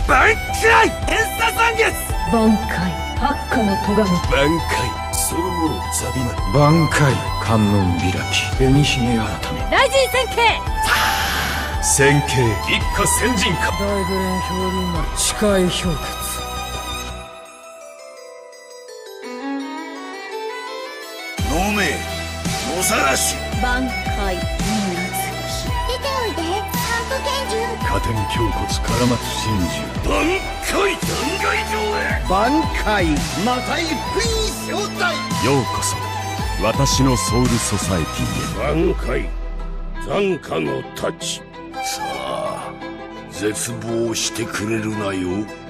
挽回天差残月挽回八下の咎め挽回そのものザビマル挽回観音開き紅ひげ改め大臣千景千景一家先人か大グレン氷流丸視界氷結飲め野ざらし挽回稲出ておいで散歩拳銃加点胸骨唐松真珠挽回断崖上へ挽回また一品招待ようこそ私のソウルソサエティへ挽回残花の太刀さあ絶望してくれるなよ